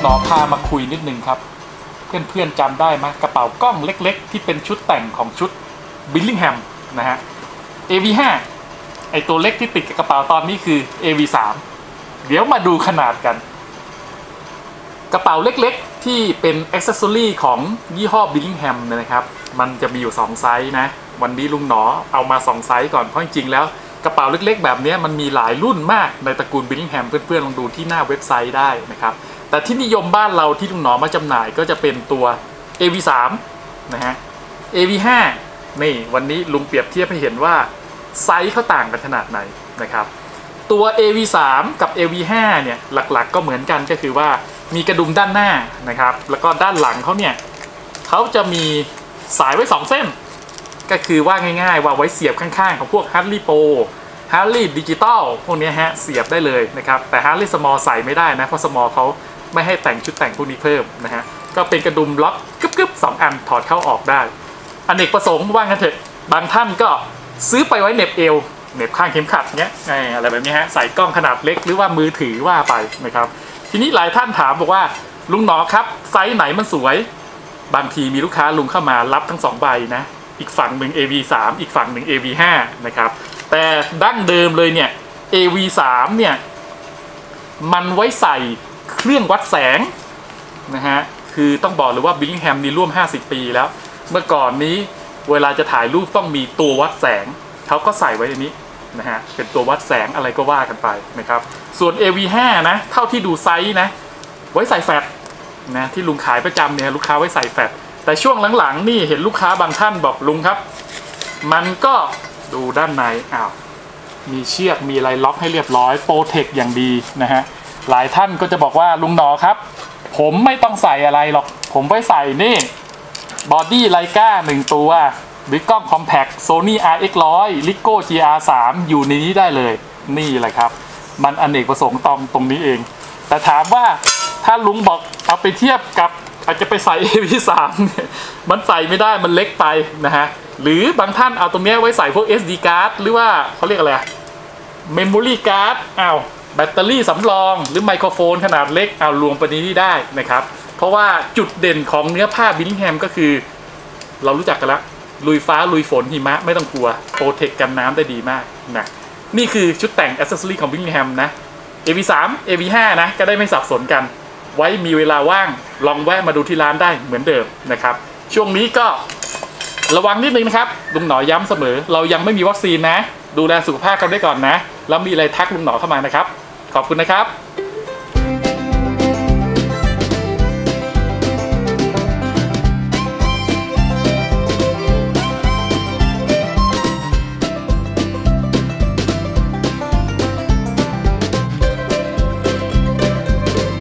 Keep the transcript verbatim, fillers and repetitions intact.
หนอพามาคุยนิดนึงครับเพื่อนๆจำได้ไหมกระเป๋ากล้องเล็กๆที่เป็นชุดแต่งของชุดบิลลิงแฮมนะฮะ เอ วี ห้า ไอตัวเล็กที่ติดกับกระเป๋าตอนนี้คือ เอ วี สาม เดี๋ยวมาดูขนาดกันกระเป๋าเล็กๆที่เป็นอ็อกเซสซอรี่ของยี่ห้อบิลลิงแฮมนะครับมันจะมีอยู่สองไซส์นะวันนี้ลุงหนอเอามาสองไซส์ก่อนเพราะจริงๆแล้วกระเป๋าเล็กๆแบบนี้มันมีหลายรุ่นมากในตระกูลบิลลิงแฮมเพื่อนๆลองดูที่หน้าเว็บไซต์ได้นะครับแต่ที่นิยมบ้านเราที่ลุงหนอมาจำหน่ายก็จะเป็นตัว เอ วี สาม นะฮะ เอ วี ห้า นี่วันนี้ลุงเปรียบเทียบให้เห็นว่าไซส์เขาต่างกันขนาดไหนนะครับตัว เอ วี สาม กับ เอ วี ห้า เนี่ยหลักๆก็เหมือนกันก็คือว่ามีกระดุมด้านหน้านะครับแล้วก็ด้านหลังเขาเนี่ยเขาจะมีสายไว้สองเส้นก็คือว่าง่ายๆว่าไว้เสียบข้างๆของพวก Harley Pro Harley Digital พวกนี้ฮะเสียบได้เลยนะครับแต่ Harley Small ใส่ไม่ได้นะเพราะ Small เขาไม่ให้แต่งชุดแต่งพวกนี้เพิ่มนะฮะก็เป็นกระดุมล็อกกึบๆสองอันถอดเข้าออกได้อเนกประสงค์ว่างั้นเถอะบางท่านก็ซื้อไปไว้เหน็บเอวเหน็บข้างเข็มขัดเงี้ยอะไรแบบนี้ฮะใส่กล้องขนาดเล็กหรือว่ามือถือว่าไปนะครับทีนี้หลายท่านถามบอกว่าลุงหนอครับไซส์ไหนมันสวยบางทีมีลูกค้าลุงเข้ามารับทั้งสองใบนะอีกฝั่งหนึ่ง เอ วี สาม อีกฝั่งหนึ่ง เอ วี ห้า นะครับแต่ดั้งเดิมเลยเนี่ย เอ วี สาม เนี่ยมันไว้ใส่เครื่องวัดแสงนะฮะคือต้องบอกเลยว่าบิลลิงแฮมนี่ร่วมห้าสิบปีแล้วเมื่อก่อนนี้เวลาจะถ่ายรูปต้องมีตัววัดแสงเขาก็ใส่ไว้ในนี้นะฮะเป็นตัววัดแสงอะไรก็ว่ากันไปนะครับส่วน เอ วี ห้า นะเท่าที่ดูไซส์นะไว้ใส่แฟลชนะที่ลุงขายประจำเนี่ยลูกค้าไว้ใส่แฟลชแต่ช่วงหลังๆนี่เห็นลูกค้าบางท่านบอกลุงครับมันก็ดูด้านในอ้าวมีเชือกมีอะไรล็อกให้เรียบร้อยโปรเทคอย่างดีนะฮะหลายท่านก็จะบอกว่าลุงหนอครับผมไม่ต้องใส่อะไรหรอกผมไว้ใส่นี่บอดี้ไลกาหนึ่งตัวหรือกล้องคอมแพค Sony อาร์ เอ็กซ์ หนึ่งร้อย Ricoh จี อาร์ สาม อยู่ในนี้ได้เลยนี่แหละครับมันอเนกประสงค์ตรงตรงนี้เองแต่ถามว่าถ้าลุงบอกเอาไปเทียบกับอาจจะไปใส่ เอ วี สาม มันใส่ไม่ได้มันเล็กไปนะฮะหรือบางท่านเอาตรงนี้ไว้ใส่พวก เอส ดี card หรือว่าเขาเรียกอะไร Memory card อ้าวแบตเตอรี่สำรองหรือไมโครโฟนขนาดเล็กเอารวมไปนี้ได้นะครับเพราะว่าจุดเด่นของเนื้อผ้าบิลลิงแฮมก็คือเรารู้จักกันแล้วลุยฟ้าลุยฝนหิมะไม่ต้องกลัวโปรเทคกันน้ำได้ดีมากนะนี่คือชุดแต่งแอคเซสซอรี่ของบิลลิงแฮมนะ เอ วี สาม เอ วี ห้า นะก็ได้ไม่สับสนกันไว้มีเวลาว่างลองแวะมาดูที่ร้านได้เหมือนเดิมนะครับช่วงนี้ก็ระวังนิดนึงนะครับลุงหนอย้ำเสมอเรายังไม่มีวัคซีนนะดูแลสุขภาพกันไว้ก่อนนะแล้วมีอะไรทักลุงหนอเข้ามานะครับขอบคุณนะครับ